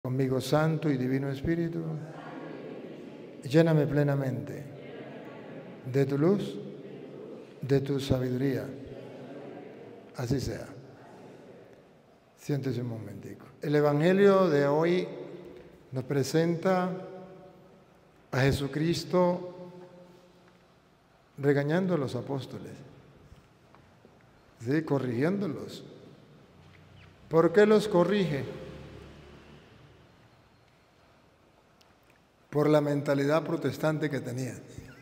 Conmigo, Santo y Divino Espíritu, lléname plenamente de tu luz, de tu sabiduría. Así sea. Siéntese un momentico. El Evangelio de hoy nos presenta a Jesucristo regañando a los apóstoles, ¿sí? Corrigiéndolos. ¿Por qué los corrige? Por la mentalidad protestante que tenían.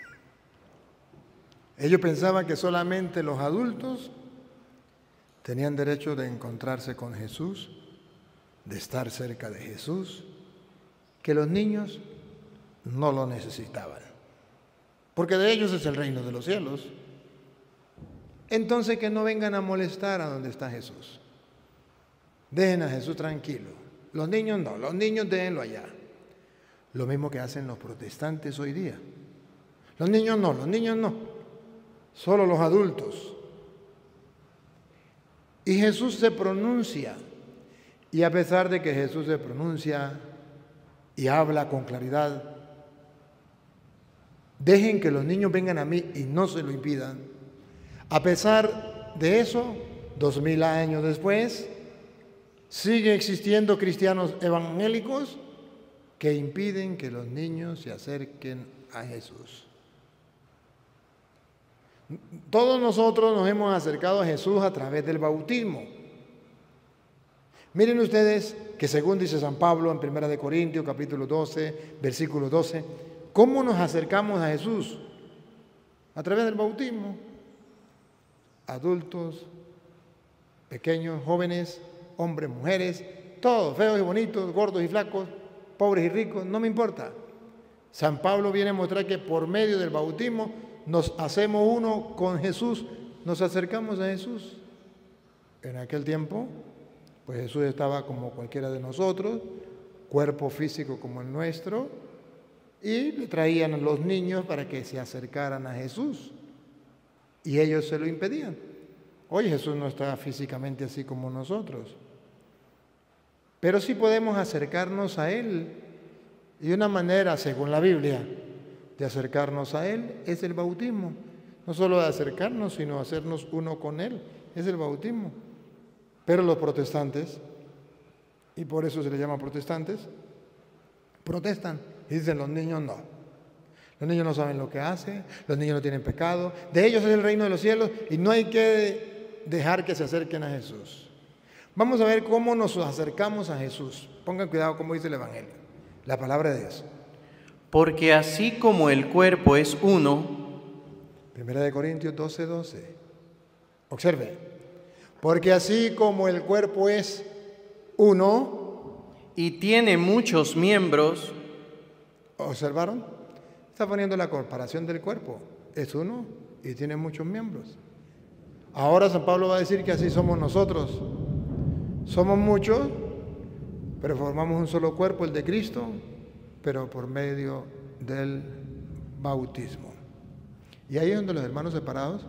Ellos pensaban que solamente los adultos tenían derecho de encontrarse con Jesús, de estar cerca de Jesús, que los niños no lo necesitaban, porque de ellos es el reino de los cielos. Entonces que no vengan a molestar a donde está Jesús. Dejen a Jesús tranquilo. Los niños no, los niños déjenlo allá. Lo mismo que hacen los protestantes hoy día. Los niños no, solo los adultos. Y Jesús se pronuncia, y a pesar de que Jesús se pronuncia y habla con claridad, dejen que los niños vengan a mí y no se lo impidan. A pesar de eso, 2000 años después, sigue existiendo cristianos evangélicos que impiden que los niños se acerquen a Jesús. Todos nosotros nos hemos acercado a Jesús a través del bautismo. Miren ustedes que según dice San Pablo en 1 Corintios capítulo 12, versículo 12, ¿cómo nos acercamos a Jesús? A través del bautismo. Adultos, pequeños, jóvenes, hombres, mujeres, todos, feos y bonitos, gordos y flacos, pobres y ricos, no me importa. San Pablo viene a mostrar que por medio del bautismo nos hacemos uno con Jesús, nos acercamos a Jesús. En aquel tiempo, pues Jesús estaba como cualquiera de nosotros, cuerpo físico como el nuestro, y le traían a los niños para que se acercaran a Jesús, y ellos se lo impedían. Hoy Jesús no está físicamente así como nosotros, pero sí podemos acercarnos a Él. Y una manera, según la Biblia, de acercarnos a Él es el bautismo. No solo de acercarnos, sino hacernos uno con Él. Es el bautismo. Pero los protestantes, y por eso se les llama protestantes, protestan y dicen: los niños no. Los niños no saben lo que hacen, los niños no tienen pecado, de ellos es el reino de los cielos y no hay que dejar que se acerquen a Jesús. Vamos a ver cómo nos acercamos a Jesús. Pongan cuidado cómo dice el Evangelio, la palabra de Dios. Porque así como el cuerpo es uno. 1 Corintios 12, 12. Observe. Porque así como el cuerpo es uno. Y tiene muchos miembros. ¿Observaron? Está poniendo la comparación del cuerpo. Es uno y tiene muchos miembros. Ahora San Pablo va a decir que así somos nosotros. Somos muchos, pero formamos un solo cuerpo, el de Cristo, pero por medio del bautismo. Y ahí es donde los hermanos separados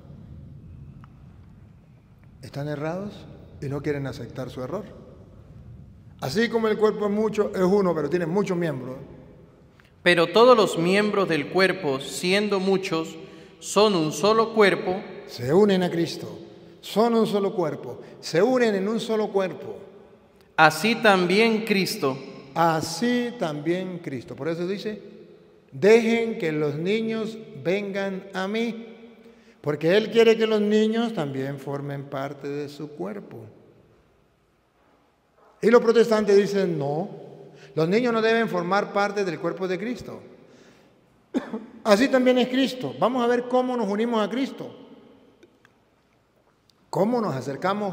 están errados y no quieren aceptar su error. Así como el cuerpo es uno, pero tiene muchos miembros. Pero todos los miembros del cuerpo, siendo muchos, son un solo cuerpo. Se unen a Cristo. Son un solo cuerpo, se unen en un solo cuerpo. Así también Cristo. Así también Cristo. Por eso dice: dejen que los niños vengan a mí, porque Él quiere que los niños también formen parte de su cuerpo. Y los protestantes dicen: no, los niños no deben formar parte del cuerpo de Cristo. Así también es Cristo. Vamos a ver cómo nos unimos a Cristo. ¿Cómo nos acercamos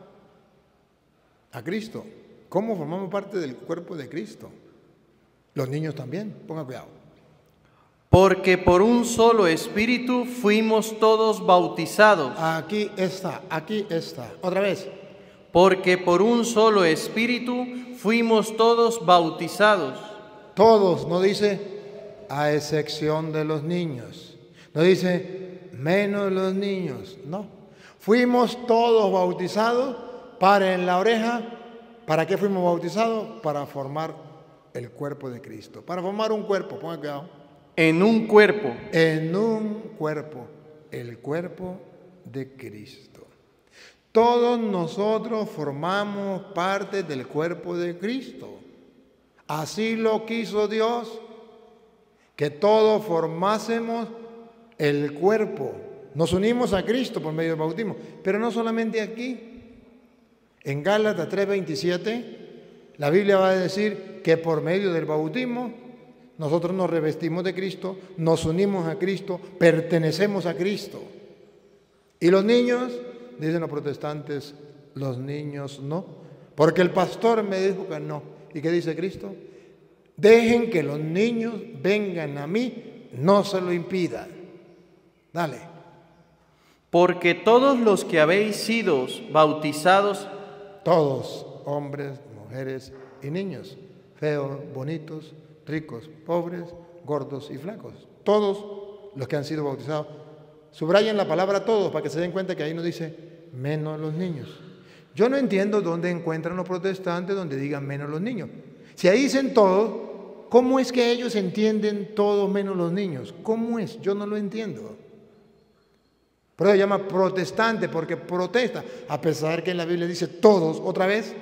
a Cristo? ¿Cómo formamos parte del cuerpo de Cristo? Los niños también, pongan cuidado. Porque por un solo espíritu fuimos todos bautizados. Aquí está, aquí está. Otra vez. Porque por un solo espíritu fuimos todos bautizados. Todos, no dice a excepción de los niños. No dice menos los niños, no. Fuimos todos bautizados, paren la oreja, ¿Para qué fuimos bautizados? Para formar el cuerpo de Cristo. Para formar un cuerpo, pongan cuidado. En un cuerpo. En un cuerpo, el cuerpo de Cristo. Todos nosotros formamos parte del cuerpo de Cristo. Así lo quiso Dios, que todos formásemos el cuerpo. Nos unimos a Cristo por medio del bautismo, pero no solamente aquí. En Gálatas 3:27, la Biblia va a decir que por medio del bautismo nosotros nos revestimos de Cristo, nos unimos a Cristo, pertenecemos a Cristo. Y los niños, dicen los protestantes, los niños no, porque el pastor me dijo que no. ¿Y qué dice Cristo? Dejen que los niños vengan a mí, no se lo impidan. Dale. Porque todos los que habéis sido bautizados, todos, hombres, mujeres y niños, feos, bonitos, ricos, pobres, gordos y flacos, todos los que han sido bautizados. Subrayen la palabra todos para que se den cuenta que ahí no dice menos los niños. Yo no entiendo dónde encuentran los protestantes donde digan menos los niños. Si ahí dicen todos, ¿cómo es que ellos entienden todos menos los niños? ¿Cómo es? Yo no lo entiendo. Por eso se llama protestante, porque protesta, a pesar que en la Biblia dice todos, otra vez.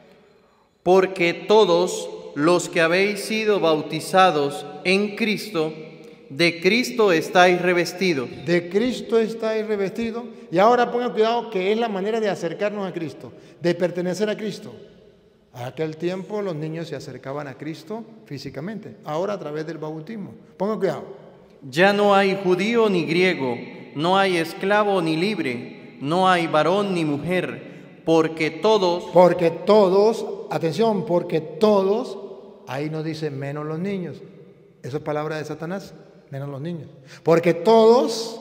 Porque todos los que habéis sido bautizados en Cristo, de Cristo estáis revestidos. De Cristo estáis revestidos. Y ahora pongan cuidado que es la manera de acercarnos a Cristo, de pertenecer a Cristo. A aquel tiempo los niños se acercaban a Cristo físicamente, ahora a través del bautismo. Pongan cuidado. Ya no hay judío ni griego, no hay esclavo ni libre, no hay varón ni mujer, porque todos, atención, porque todos, ahí no dice menos los niños, eso es palabra de Satanás, menos los niños, porque todos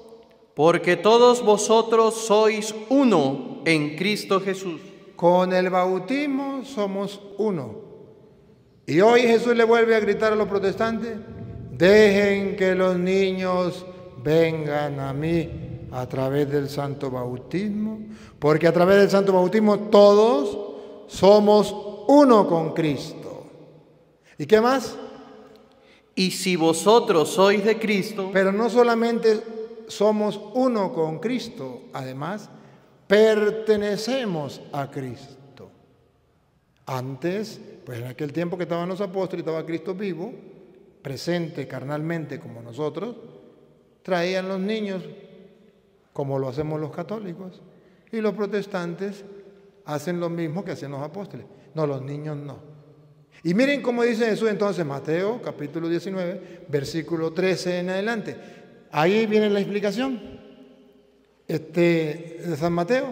vosotros sois uno en Cristo Jesús. Con el bautismo somos uno. Y hoy Jesús le vuelve a gritar a los protestantes, dejen que los niños vengan a mí a través del santo bautismo, porque a través del santo bautismo todos somos uno con Cristo. ¿Y qué más? Y si vosotros sois de Cristo... Pero no solamente somos uno con Cristo, además pertenecemos a Cristo. Antes, pues en aquel tiempo que estaban los apóstoles, estaba Cristo vivo, presente carnalmente como nosotros, traían los niños, como lo hacemos los católicos, y los protestantes hacen lo mismo que hacían los apóstoles. No, los niños no. Y miren cómo dice Jesús entonces, Mateo capítulo 19, versículo 13 en adelante. Ahí viene la explicación. De San Mateo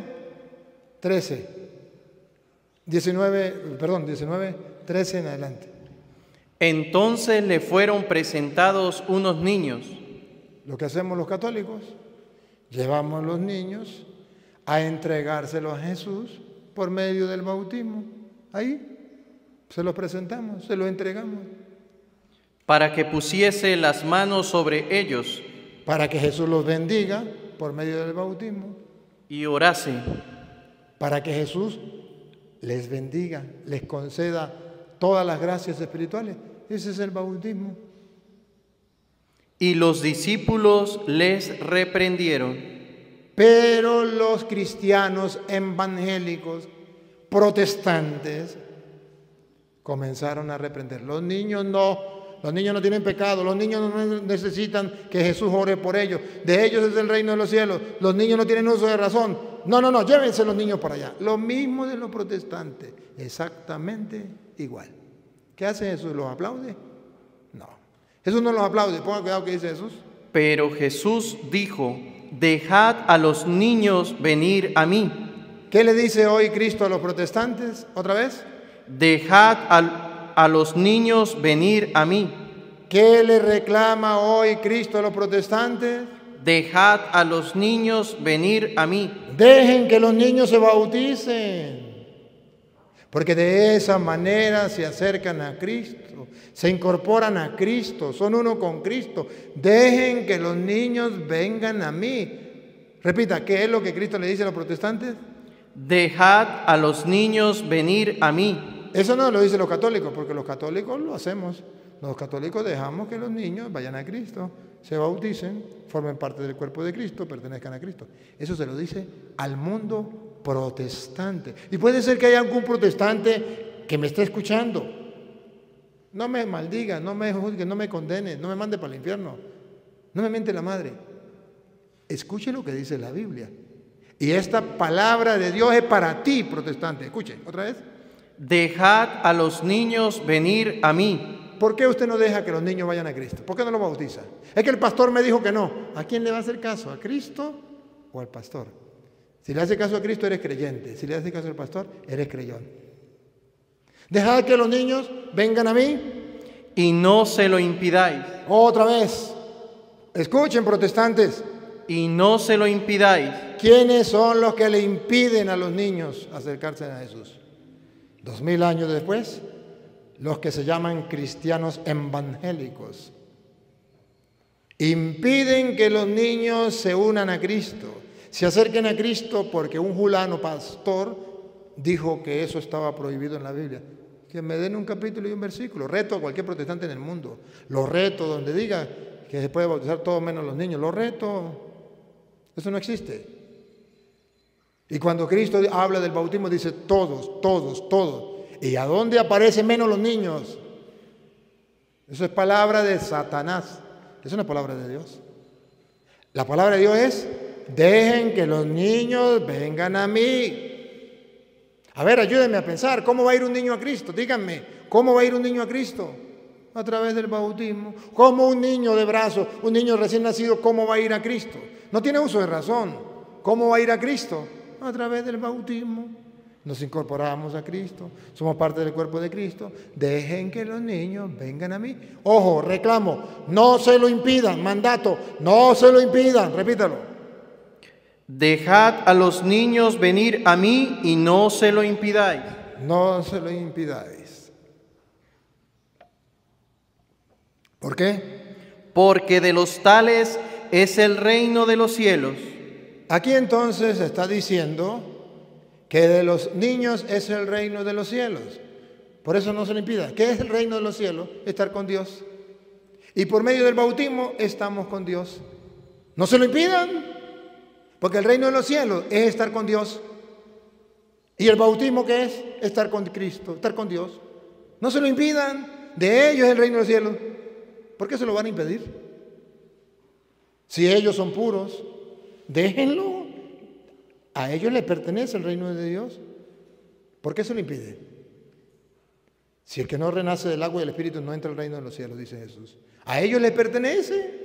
19, 13 en adelante. Entonces le fueron presentados unos niños. Lo que hacemos los católicos, llevamos los niños a entregárselos a Jesús por medio del bautismo. Ahí se los presentamos, se los entregamos. Para que pusiese las manos sobre ellos. Para que Jesús los bendiga por medio del bautismo. Y orase. Para que Jesús les bendiga, les conceda todas las gracias espirituales. Ese es el bautismo. Y los discípulos les reprendieron. Pero los cristianos evangélicos, protestantes, comenzaron a reprender. Los niños no tienen pecado, los niños no necesitan que Jesús ore por ellos. De ellos es el reino de los cielos. Los niños no tienen uso de razón. No, llévense los niños para allá. Lo mismo de los protestantes, exactamente igual. ¿Qué hace Jesús? ¿Los aplaude? No. Jesús no los aplaude. Pongan cuidado que dice Jesús. Pero Jesús dijo, dejad a los niños venir a mí. ¿Qué le dice hoy Cristo a los protestantes? ¿Otra vez? Dejad a los niños venir a mí. ¿Qué le reclama hoy Cristo a los protestantes? Dejad a los niños venir a mí. Dejen que los niños se bauticen, porque de esa manera se acercan a Cristo, se incorporan a Cristo, son uno con Cristo. Dejen que los niños vengan a mí. Repita, ¿qué es lo que Cristo le dice a los protestantes? Dejad a los niños venir a mí. Eso no lo dicen los católicos, porque los católicos lo hacemos. Los católicos dejamos que los niños vayan a Cristo, se bauticen, formen parte del cuerpo de Cristo, pertenezcan a Cristo. Eso se lo dice al mundo protestante. Y puede ser que haya algún protestante que me esté escuchando. No me maldiga, no me juzgue, no me condene, no me mande para el infierno. No me miente la madre. Escuche lo que dice la Biblia. Y esta palabra de Dios es para ti, protestante. Escuche, otra vez. Dejad a los niños venir a mí. ¿Por qué usted no deja que los niños vayan a Cristo? ¿Por qué no los bautiza? Es que el pastor me dijo que no. ¿A quién le va a hacer caso? ¿A Cristo o al pastor? Si le hace caso a Cristo, eres creyente. Si le hace caso al pastor, eres creyón. Dejad que los niños vengan a mí. Y no se lo impidáis. Otra vez. Escuchen, protestantes. Y no se lo impidáis. ¿Quiénes son los que le impiden a los niños acercarse a Jesús? 2000 años después, los que se llaman cristianos evangélicos. Impiden que los niños se unan a Cristo, se acerquen a Cristo porque un fulano pastor dijo que eso estaba prohibido en la Biblia. Que me den un capítulo y un versículo. Reto a cualquier protestante en el mundo. Lo reto donde diga que se puede bautizar todo menos los niños. Lo reto. Eso no existe. Y cuando Cristo habla del bautismo dice todos, todos, todos. ¿Y a dónde aparecen menos los niños? Eso es palabra de Satanás. Es una palabra de Dios. La palabra de Dios es: dejen que los niños vengan a mí. A ver, ayúdenme a pensar, ¿cómo va a ir un niño a Cristo? Díganme, ¿cómo va a ir un niño a Cristo? A través del bautismo. ¿Cómo un niño de brazo, un niño recién nacido, cómo va a ir a Cristo? No tiene uso de razón. ¿Cómo va a ir a Cristo? A través del bautismo. Nos incorporamos a Cristo, somos parte del cuerpo de Cristo. Dejen que los niños vengan a mí. Ojo, reclamo, no se lo impidan, mandato, no se lo impidan, repítalo. Dejad a los niños venir a mí y no se lo impidáis. No se lo impidáis. ¿Por qué? Porque de los tales es el reino de los cielos. Aquí entonces está diciendo que de los niños es el reino de los cielos. Por eso no se lo impida. ¿Qué es el reino de los cielos? Estar con Dios. Y por medio del bautismo estamos con Dios. No se lo impidan. Porque el reino de los cielos es estar con Dios. ¿Y el bautismo qué es? Estar con Cristo, estar con Dios. No se lo impidan. De ellos es el reino de los cielos. ¿Por qué se lo van a impedir? Si ellos son puros, déjenlo. A ellos les pertenece el reino de Dios. ¿Por qué se lo impide? Si el que no renace del agua y del Espíritu no entra al reino de los cielos, dice Jesús. A ellos les pertenece.